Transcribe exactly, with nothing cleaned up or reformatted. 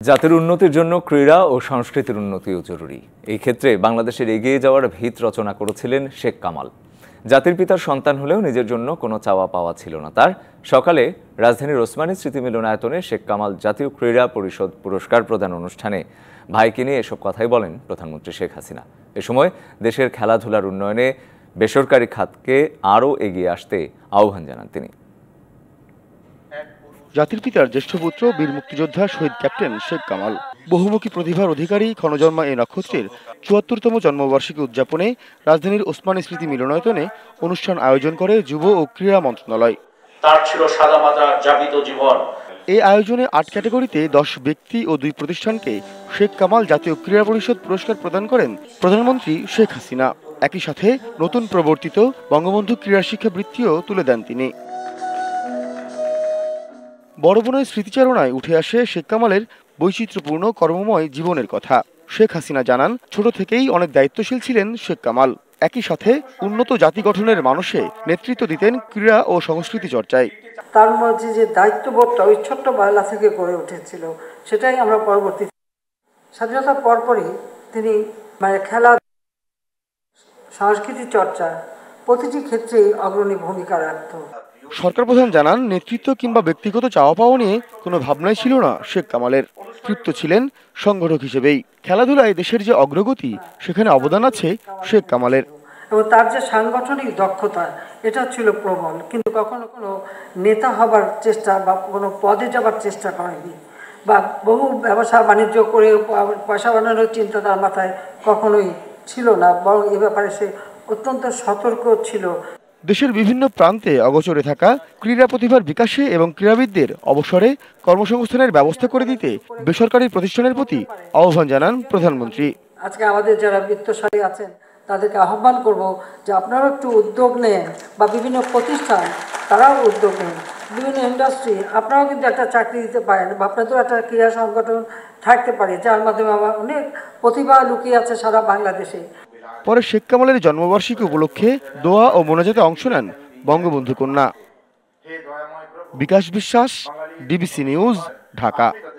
জাতির উন্নতির জন্য ক্রীড়া ও সংস্কৃতির উন্নতিও জরুরি। এই ক্ষেত্রে বাংলাদেশের এগিয়ে যাওয়ার ভিত রচনা করেছিলেন শেখ কামাল। জাতির পিতার সন্তান হলেও নিজের জন্য কোনো চাওয়া পাওয়া ছিল না তার। সকালে রাজধানীর ওসমানী স্মৃতি মিলনায়তনে শেখ কামাল জাতীয় ক্রীড়া পরিষদ পুরস্কার প্রদান অনুষ্ঠানে ভাইকে নিয়ে এসব কথাই বলেন প্রধানমন্ত্রী শেখ হাসিনা। এ সময় দেশের খেলাধুলার উন্নয়নে বেসরকারি খাতকে আরও এগিয়ে আসতে আহ্বান জানান তিনি। জাতির পিতার জ্যেষ্ঠ পুত্র বীর মুক্তিযোদ্ধা শহীদ ক্যাপ্টেন শেখ কামাল বহুমুখী প্রতিভার অধিকারী ক্ষণজন্মা এই নক্ষত্রের চুয়াত্তরতম জন্মবার্ষিকী উদযাপনে রাজধানীর ওসমানী স্মৃতি মিলনায়তনে অনুষ্ঠান আয়োজন করে যুব ও ক্রীড়া মন্ত্রণালয়। তার ছিল সাদামাটা যাপিত জীবন। এই আয়োজনে আট ক্যাটাগরিতে দশ ব্যক্তি ও দুই প্রতিষ্ঠানকে শেখ কামাল জাতীয় ক্রীড়া পরিষদ পুরস্কার প্রদান করেন প্রধানমন্ত্রী শেখ হাসিনা। একই সাথে নতুন প্রবর্তিত বঙ্গবন্ধু ক্রীড়া শিক্ষা বৃত্তিও তুলে দেন তিনি। বড় বোনের স্মৃতিচারণায় উঠে আসে শেখ কামালের বৈচিত্র্যপূর্ণ কর্মময় জীবনের কথা। শেখ হাসিনা জানান, ছোট থেকেই অনেক দায়িত্বশীল ছিলেন শেখ কামাল। একই সাথে উন্নত জাতি গঠনের মানুষে নেতৃত্ব দিতেন ক্রীড়া ও সংস্কৃতি চর্চায়। তার মধ্যে যে দায়িত্ববোধটা ওই ছোট্ট বাংলা থেকে গড়ে উঠেছিল, সেটাই আমরা পরবর্তী স্বাধীনতার পরপরই তিনি মানে খেলা সংস্কৃতি চর্চা প্রতিটি ক্ষেত্রেই অগ্রণী ভূমিকা রাখত। সরকার প্রধান জানান, নেতৃত্ব কিংবা ব্যক্তিগত চাওয়া পাওয়া নিয়ে কোনো ভাবনাই ছিল না শেখ কামালের। তৃপ্ত ছিলেন সংগঠক হিসেবেই। খেলাধুলায় দেশের যে অগ্রগতি, সেখানে অবদান আছে শেখ কামালের। এবং তার যে সাংগঠনিক দক্ষতা, এটা ছিল প্রবল, কিন্তু কখনো কোনো নেতা হবার চেষ্টা বা কোনো পদে যাবার চেষ্টা করেনি, বা বহু ব্যবসা বাণিজ্য করে পয়সা বানানোর চিন্তা তার মাথায় কখনোই ছিল না, বরং এ ব্যাপারে সে অত্যন্ত সতর্ক ছিল। দেশের বিভিন্ন প্রান্তে অগোচরে থাকা ক্রীড়া প্রতিভার বিকাশে এবং ক্রীড়াবিদদের অবসরে কর্মসংস্থানের ব্যবস্থা করে দিতে বেসরকারি প্রতিষ্ঠানের প্রতি আহ্বান জানান প্রধানমন্ত্রী। আজকে আমাদের যারা বিত্তশালী আছেন তাদেরকে আহ্বান করব যে আপনারাও একটু উদ্যোগ নেন, বা বিভিন্ন প্রতিষ্ঠান তারাও উদ্যোগ নেন, বিভিন্ন ইন্ডাস্ট্রি আপনারাও কিন্তু একটা চাকরি দিতে পারেন, বা আপনাদেরও একটা ক্রীড়া সংগঠন থাকতে পারে, যার মাধ্যমে আমার অনেক প্রতিভা লুকিয়ে আছে সারা বাংলাদেশে। পরে শেখ কামালের জন্মবার্ষিকী উপলক্ষে দোয়া ও মোনাজাতে অংশ নেন বঙ্গবন্ধু কন্যা। বিকাশ বিশ্বাস, ডিবিসি নিউজ, ঢাকা।